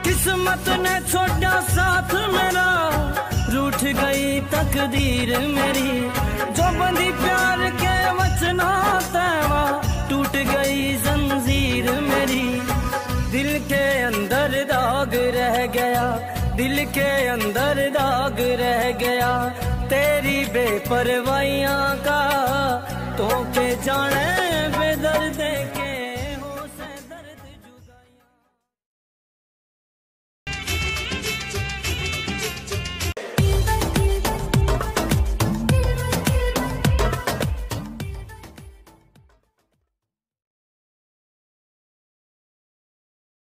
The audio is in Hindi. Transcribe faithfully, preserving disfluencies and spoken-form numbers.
किस्मत ने छोड़ा साथ मेरा, रूठ गई तकदीर मेरी। जो बंदी प्यार के वचना तैवा, टूट गई जंजीर मेरी। दिल के अंदर दाग रह गया, दिल के अंदर दाग रह गया, तेरी बेपरवाहियां का तो के जाने